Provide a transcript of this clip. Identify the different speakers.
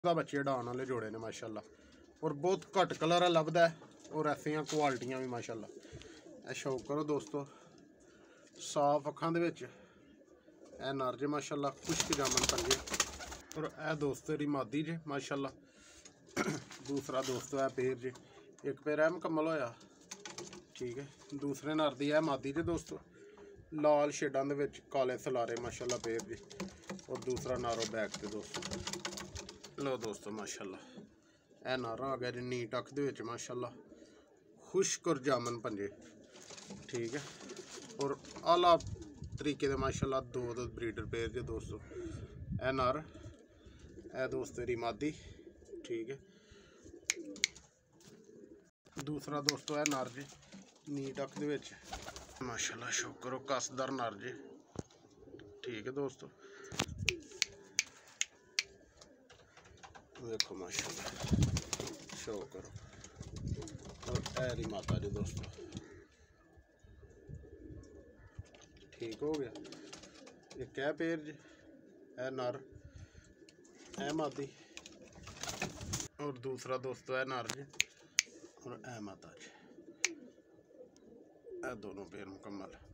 Speaker 1: का बच्चे डाउन वाले जोड़े ने माशाल्लाह और बहुत घट कलर लभदा है और ऐसियां क्वालिटियां भी माशाल्लाह। शौक करो दोस्तों साफ अखां दे विच ए नर जे माशाल्लाह खुश्क जामन पंजे और ए दोस्तों दी मादी जे माशाल्लाह। दूसरा दोस्तों है पेड़ जे एक पेड़ है मुकम्मल होया ठीक है। दूसरे नर दी है मादी जे दोस्तों लाल शेडां दे विच काले सलारे माशाल्लाह पेड़ जे और दूसरा नारो बैक ते दोस्तों। लो दोस्तों माशाल्लाह ए नारा आ गया जी नीट अख दे विच माशाल्लाह खुश्क और जामन पंजे ठीक है और आला तरीके दे माशाल्लाह दो ब्रीडर पेयर जे दोस्तों। ए नर ए दोस्तों दी मादी ठीक है। दूसरा दोस्तों है नर जी नीट अख दे विच माशाल्लाह शौक करो कसदार नर जी ठीक है दोस्तों। देखो माशाल्लाह शौक करो और ऐरी माता जी दोस्तों ठीक हो गया। ये क्या पेड़ जी है नर ए मादी और दूसरा दोस्तों है नर जी और ए माता जी ए दोनों पेड़ मुकम्मल।